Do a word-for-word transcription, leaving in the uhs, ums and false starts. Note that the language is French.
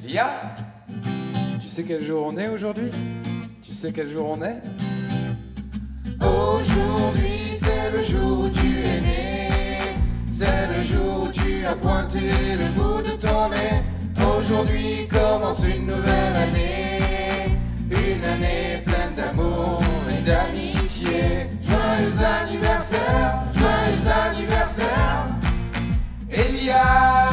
Elia, tu sais quel jour on est aujourd'hui? Tu sais quel jour on est? Aujourd'hui c'est le jour où tu es né. C'est le jour où tu as pointé le bout de ton nez. Aujourd'hui commence une nouvelle année. Une année pleine d'amour et d'amitié. Joyeux anniversaire, joyeux anniversaire, Elia!